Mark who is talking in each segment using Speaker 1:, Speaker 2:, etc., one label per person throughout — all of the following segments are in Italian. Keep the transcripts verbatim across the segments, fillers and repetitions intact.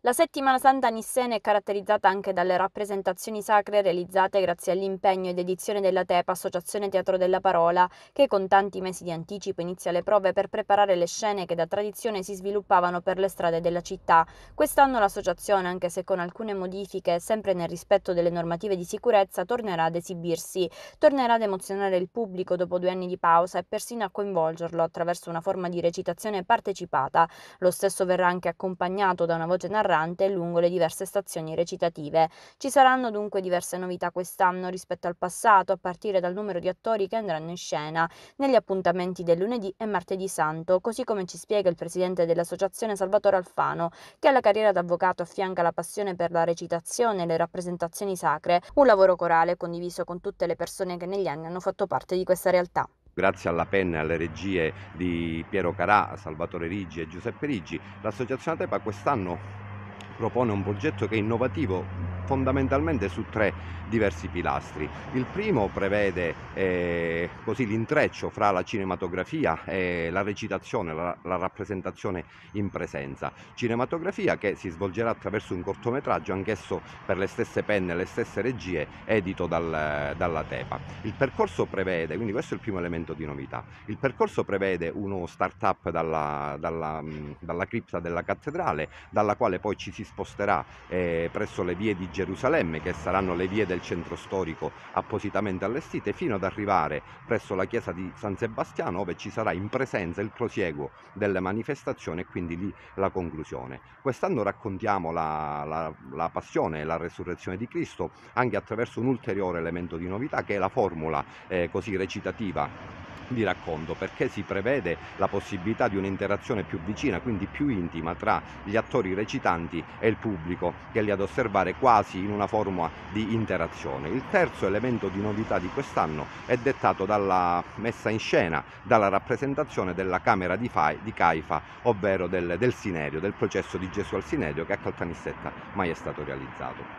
Speaker 1: La settimana santa nissena è caratterizzata anche dalle rappresentazioni sacre realizzate grazie all'impegno e dedizione della Tepa, Associazione Teatro della Parola, che con tanti mesi di anticipo inizia le prove per preparare le scene che da tradizione si sviluppavano per le strade della città. Quest'anno l'associazione, anche se con alcune modifiche, sempre nel rispetto delle normative di sicurezza, tornerà ad esibirsi. Tornerà ad emozionare il pubblico dopo due anni di pausa e persino a coinvolgerlo attraverso una forma di recitazione partecipata. Lo stesso verrà anche accompagnato da una voce narrante lungo le diverse stazioni recitative. Ci saranno dunque diverse novità quest'anno rispetto al passato, a partire dal numero di attori che andranno in scena negli appuntamenti del lunedì e martedì santo, così come ci spiega il presidente dell'associazione Salvatore Alfano, che alla carriera d'avvocato affianca la passione per la recitazione e le rappresentazioni sacre, un lavoro corale condiviso con tutte le persone che negli anni hanno fatto parte di questa realtà.
Speaker 2: Grazie alla penna e alle regie di Piero Carà, Salvatore Riggi e Giuseppe Riggi, l'associazione Tepa quest'anno propone un progetto che è innovativo fondamentalmente su tre diversi pilastri. Il primo prevede eh, così l'intreccio fra la cinematografia e la recitazione, la, la rappresentazione in presenza. Cinematografia che si svolgerà attraverso un cortometraggio, anch'esso per le stesse penne e le stesse regie, edito dal, dalla Tepa. Il percorso prevede, quindi questo è il primo elemento di novità, il percorso prevede uno start-up dalla, dalla, dalla cripta della cattedrale, dalla quale poi ci si sposterà eh, presso le vie di Gerusalemme, che saranno le vie del centro storico appositamente allestite, fino ad arrivare presso la chiesa di San Sebastiano, dove ci sarà in presenza il prosieguo delle manifestazioni e quindi lì la conclusione. Quest'anno raccontiamo la, la, la passione e la resurrezione di Cristo anche attraverso un ulteriore elemento di novità, che è la formula eh, così recitativa di racconto, perché si prevede la possibilità di un'interazione più vicina, quindi più intima, tra gli attori recitanti e il pubblico che li ha ad osservare quasi in una forma di interazione. Il terzo elemento di novità di quest'anno è dettato dalla messa in scena, dalla rappresentazione della Camera di, Fai, di Caifa, ovvero del, del Sinerio, del processo di Gesù al Sinerio, che a Caltanissetta mai è stato realizzato.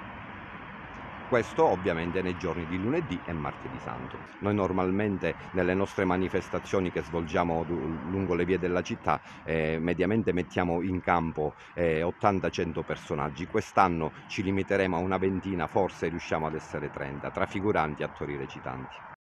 Speaker 2: Questo ovviamente nei giorni di lunedì e martedì santo. Noi normalmente nelle nostre manifestazioni che svolgiamo lungo le vie della città eh, mediamente mettiamo in campo eh, ottanta cento personaggi. Quest'anno ci limiteremo a una ventina, forse riusciamo ad essere trenta, tra figuranti e attori recitanti.